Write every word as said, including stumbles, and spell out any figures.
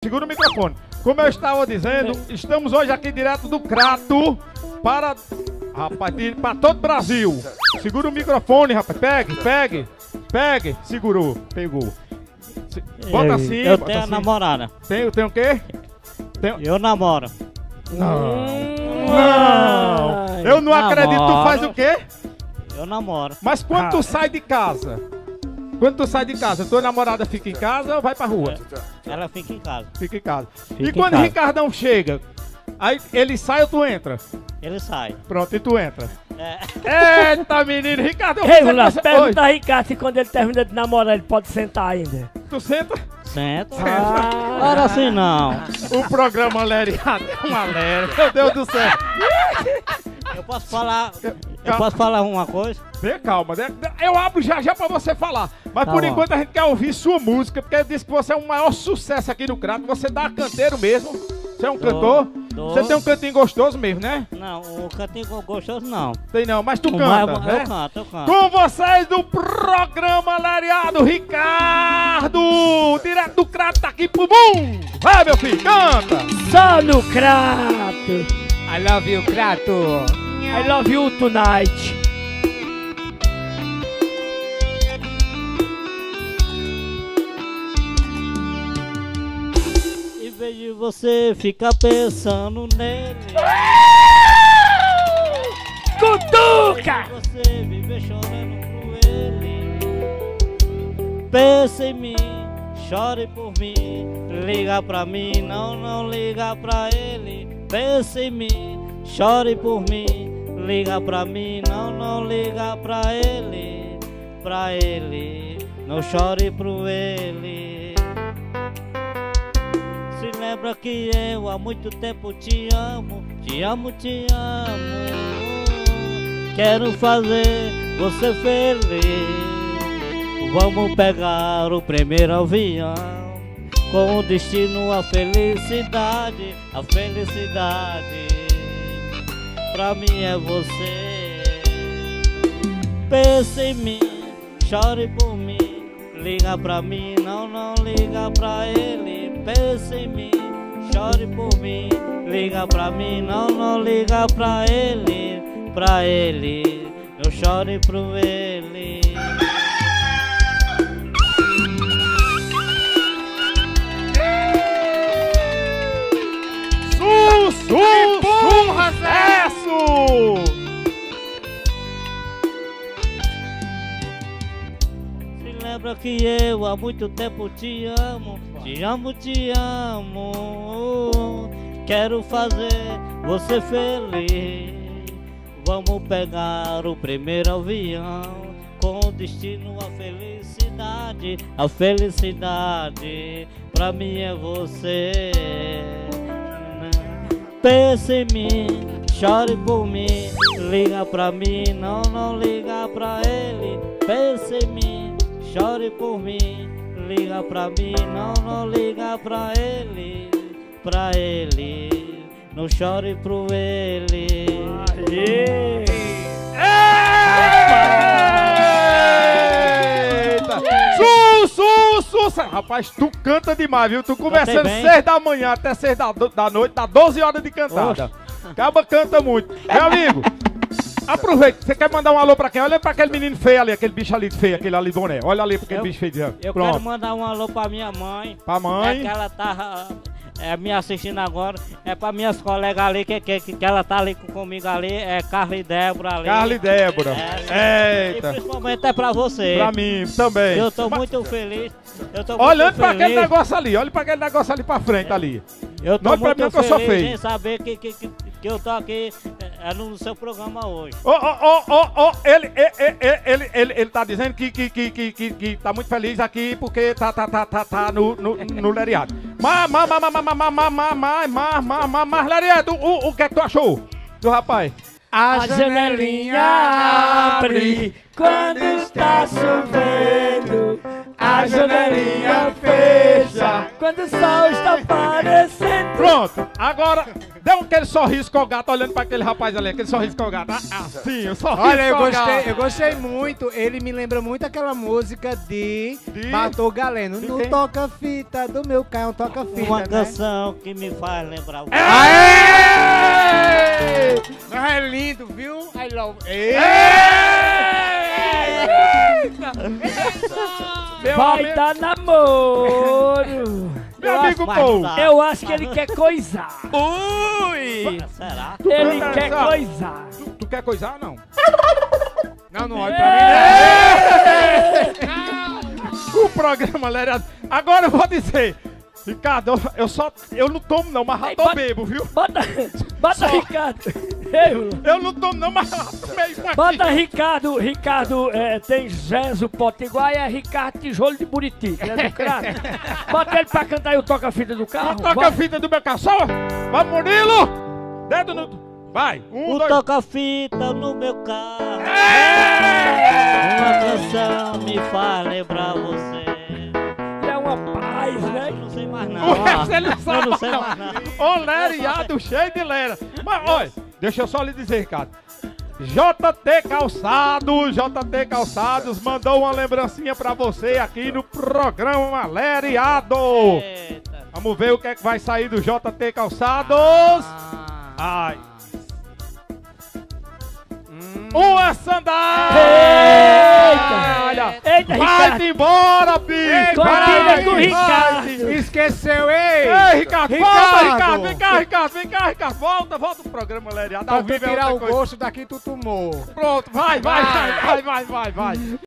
segura o microfone. Como eu estava dizendo, estamos hoje aqui direto do Crato para... Rapaz, para todo o Brasil. Segura o microfone, rapaz. Pegue, pegue, pegue. Segurou, pegou. Se... Bota assim, eu bota tenho assim. namorada. Tem, tem o quê? Tem... Eu namoro. Não. Não. Eu não acredito. Tu faz o quê? Eu namoro. Mas quando Ah. tu sai de casa? Quando tu sai de casa, tua namorada fica em casa ou vai pra rua? Ela fica em casa. Fica em casa. Fica E em quando o casa. Ricardão chega, aí ele sai ou tu entra? Ele sai. Pronto, e tu entra. É. Eita, menino, Ricardão. Ei, você- Lula, você- pergunta a Ricardo se quando ele termina de namorar ele pode sentar ainda. Oi, tu senta? Senta. Ah. Ora assim não. O programa Leriado é uma Léria. Meu Deus do céu. Eu posso falar. Eu posso falar uma coisa? Vê, calma, né? Eu abro já já pra você falar. Mas Tá por bom. enquanto a gente quer ouvir sua música, porque ele disse que você é o maior sucesso aqui no Crato. Você dá canteiro mesmo. Você é um Dou, cantor. dou. Você tem um cantinho gostoso mesmo, né? Não, o cantinho gostoso não. Tem não, mas tu O canta, mais- né? Eu canto, eu canto. Com vocês do programa Leriado, Ricardo! Direto do Crato, tá aqui pro Bum! Vai, meu filho, canta! Só no Crato. I love you, Crato. I love you tonight. Em vez de você ficar pensando nele, Cutuca! você viver chorando por ele. Pensa em mim, chore por mim. Liga pra mim, não, não liga pra ele. Pensa em mim, chore por mim. Liga pra mim, não, não liga pra ele. Pra ele, não chore pro ele. Se lembra que eu há muito tempo te amo, te amo, te amo. Quero fazer você feliz. Vamos pegar o primeiro avião, com destino à felicidade, a felicidade. Pra mim é você. Pensa em mim, chore por mim. Liga pra mim, não, não liga pra ele. Pensa em mim, chore por mim. Liga pra mim, não, não liga pra ele. Pra ele, não chore pro ele. Su, su, sucesso! Se lembra que eu há muito tempo te amo, te amo, te amo. Quero fazer você feliz. Vamos pegar o primeiro avião, com destino à felicidade, a felicidade. Pra mim é você. Pensa em mim, chore por mim. Liga pra mim, não, não liga pra ele. Pensa em mim, chore por mim. Liga pra mim, não, não liga pra ele. Pra ele, não chore pro ele. Eita! Su, su, su! Rapaz, tu canta demais, viu? Tu começando bem. seis da manhã até seis da, da noite, dá doze horas de cantada. Acaba canta muito. Meu amigo, aproveita. Você quer mandar um alô pra quem? Olha pra aquele menino feio ali, aquele bicho ali feio, aquele ali boné. Olha ali pra aquele Eu- bicho feio. Eu quero Pronto. mandar um alô pra minha mãe. Pra mãe. É que ela tá é, me assistindo agora. É pra minhas colegas ali, que, que, que ela tá ali comigo ali. É Carla e Débora ali. Carla e Débora. É, Eita. E principalmente é pra você. Pra mim também. Eu tô Mas- muito feliz. Eu tô Olhando muito pra feliz. aquele negócio ali, olha pra aquele negócio ali pra frente ali. Eu tô Não, pra muito mim que eu sou feliz feio. em saber que, que, que, que eu tô aqui é, no seu programa hoje. Ô, ô, ô, ô, ô, ele, ele, ele, ele, ele, ele tá dizendo que, que, que, que, que, que tá muito feliz aqui porque tá, tá, tá, tá, tá no, no, no Leriado. Mas, mas, mas, mas, mas, mas, mas, mas, mas, mas, mas, mas, Leriado, o, o que é que tu achou do rapaz? A janelinha abre quando está chovendo. A janelinha fecha quando o sol está aparecendo. Pronto, agora dê um aquele sorriso com o gato olhando pra aquele rapaz ali, aquele sorriso com o gato. Ah, assim, o sorriso Olha, eu com o gato. gostei, eu gostei muito. Ele me lembra muito aquela música de, De? Batou Galeno. De No quem? toca-fita do meu carro, toca-fita, Uma né? canção que me faz lembrar o... Aê! Mas é lindo, viu? I love... Meu Vai amigo, dar namoro. meu Eu amigo Mas Paul. dá. Eu acho que ele quer coisar. Ui! Será? Ele Tá quer pensando? coisar. Tu, tu quer coisar, não? Não, não olha pra mim. O programa, Léria. Agora eu vou dizer. Ricardo, eu, eu só. Eu não tomo, não, mas já Ei, tô bota- bebo, viu? Bota, bota Ricardo. Ei, Lula. Eu não tomo, não, mas já tomei isso aqui. Bota Ricardo, Ricardo é, tem Zezo Potiguar e é Ricardo Tijolo de Buriti, que é do craque. Bota ele pra cantar aí o toca-fita do carro. Toca a Bota. fita do meu carro. Só. Vamos, Murilo! Dedo no. Vai. Um, O dois. toca-fita no meu carro. É! Uma canção me faz lembrar você. É uma paz, né? Eu não sei mais O nada. resto ele não Eu sabe, não sei não. mais nada. Ô, leriado cheio de lera. Mas, olha, deixa eu só lhe dizer, Ricardo. J T Calçados, J T Calçados mandou uma lembrancinha pra você aqui no programa Leriado. Eita. Vamos ver o que é que vai sair do J T Calçados. Ai. Uma sandália! Eita! Eita, Vai Ricardo! embora, bicho! Cortina do Vai, Ricardo! vai. Esqueceu, ei! Ei, Ricardo, volta, Ricardo! Ricardo! Vem cá, Ricardo, vem cá, Ricardo! Volta, volta pro programa Leriado. Pra Ao tu vivo é tirar outra o coisa. gosto daqui, tu tomou. Pronto, vai, vai, vai, vai, vai, vai, vai.